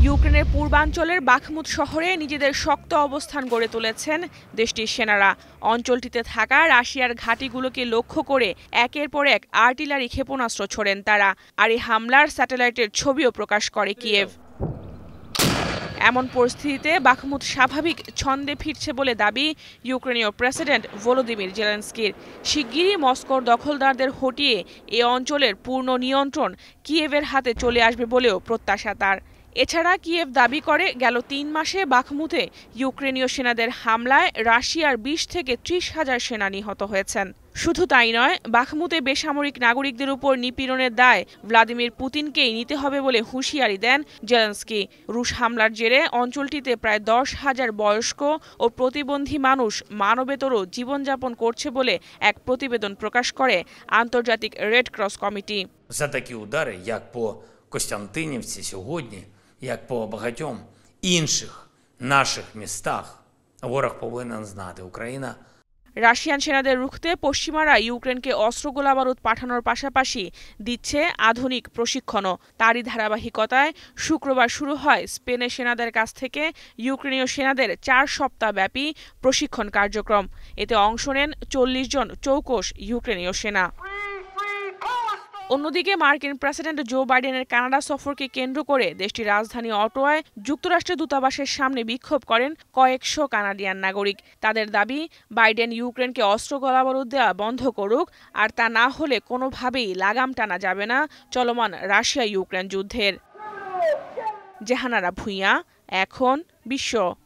ইউক্রেনের পূর্বাঞ্চলের বাখমুত শহরে নিজেদের শক্ত অবস্থান গড়ে তুলেছেন দেশটির সেনারা। অঞ্চলটিতে থাকা রাশিয়ার ঘাঁটিগুলোকে লক্ষ্য করে একের পর এক আর্টিলারি ক্ষেপণাস্ত্র ছোড়েন তারা। আর এই হামলার স্যাটেলাইটের ছবিও প্রকাশ করে কিয়েভ। এমন পরিস্থিতিতে বাখমুত স্বাভাবিক ছন্দে ফিরছে বলে দাবি ইউক্রেনীয় প্রেসিডেন্ট ভলোদিমির জেলেনস্কির। শিগগিরই মস্কোর দখলদারদের হটিয়ে এ অঞ্চলের পূর্ণ নিয়ন্ত্রণ কিয়েভের হাতে চলে আসবে বলেও প্রত্যাশা তার। এছাড়া কিয়েভ দাবি করে গেল ৩ মাসে বাখমুতে ইউক্রেনীয় সেনাদের হামলায় রাশিয়ার ২০ থেকে ৩০ হাজার সেনা নিহত হয়েছেন। শুধু তাই নয়, বাখমুতে বেসামরিক নাগরিকদের উপর নিপীড়নের দায় ভ্লাদিমির পুতিনকেই নিতে হবে বলে হুঁশিয়ারি দেন জেলেনস্কি। রুশ হামলার জেরে অঞ্চলটিতে প্রায় ১০,০০০ বয়স্ক ও প্রতিবন্ধী মানুষ মানবেতর জীবনযাপন করছে বলে এক প্রতিবেদন প্রকাশ করে আন্তর্জাতিক রেড ক্রস কমিটি। За такі удари, як по Костянтинівці сьогодні, як по багатьом інших наших містах, ворог повинен знати, Україна রাশিয়ান সেনাদের রুখতে পশ্চিমারা ইউক্রেনকে অস্ত্র গোলাবারুদ পাঠানোর পাশাপাশি দিচ্ছে আধুনিক প্রশিক্ষণও। তারই ধারাবাহিকতায় শুক্রবার শুরু হয় স্পেনের সেনাদের কাছ থেকে ইউক্রেনীয় সেনাদের ৪ সপ্তাহব্যাপী প্রশিক্ষণ কার্যক্রম। এতে অংশ নেন ৪০ জন চৌকস ইউক্রেনীয় সেনা। অন্যদিকে মার্কিন প্রেসিডেন্ট জো বাইডেনের কানাডা সফরকে কেন্দ্র করে দেশটির রাজধানী অটোয়ায় যুক্তরাষ্ট্রের দূতাবাসের সামনে বিক্ষোভ করেন কয়েকশো কানাডিয়ান নাগরিক। তাদের দাবি, বাইডেন ইউক্রেনকে অস্ত্র গোলাবারুদ দেওয়া বন্ধ করুক, আর তা না হলে কোনোভাবেই লাগাম টানা যাবে না চলমান রাশিয়া ইউক্রেন যুদ্ধের। জেহানারা ভূঁইয়া, এখন বিশ্ব।